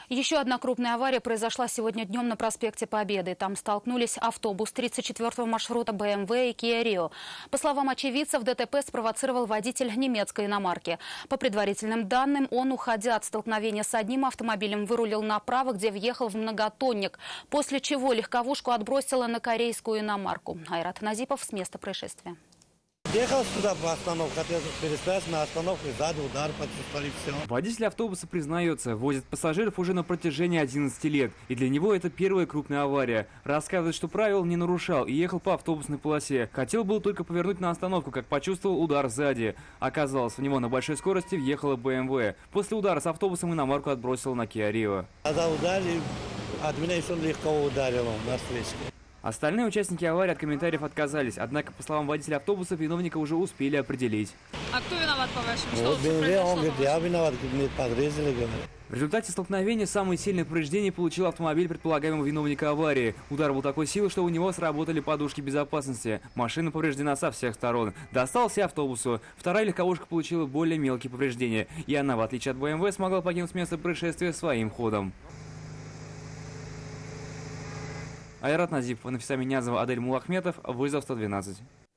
Еще одна крупная авария произошла сегодня днем на проспекте Победы. Там столкнулись автобус 34-го маршрута BMW и Kia Rio. По словам очевидцев, ДТП спровоцировал водитель немецкой иномарки. По предварительным данным, он, уходя от столкновения с одним автомобилем, вырулил направо, где въехал в многотонник, после чего легковушку отбросило на корейскую иномарку. Айрат Назипов с места происшествия. Ехал сюда по остановке, хотел перестать на остановку, сзади удар почувствовали, все. Водитель автобуса признается, возит пассажиров уже на протяжении 11 лет. И для него это первая крупная авария. Рассказывает, что правил не нарушал и ехал по автобусной полосе. Хотел был только повернуть на остановку, как почувствовал удар сзади. Оказалось, в него на большой скорости въехала BMW. После удара с автобусом иномарку отбросило на Kia Rio. Когда ударили, от меня еще легко ударило на встречке. Остальные участники аварии от комментариев отказались. Однако, по словам водителя автобуса, виновника уже успели определить. А кто виноват, по-вашему? Что Вот произошло? он говорит, я виноват, мне подрезали, говорит. В результате столкновения самые сильные повреждения получил автомобиль предполагаемого виновника аварии. Удар был такой силы, что у него сработали подушки безопасности. Машина повреждена со всех сторон. Достался автобусу. Вторая легковушка получила более мелкие повреждения. И она, в отличие от BMW, смогла покинуть место происшествия своим ходом. Айрат Назипов, Нафиса Минязова, Адель Мулахметов, вызов 112.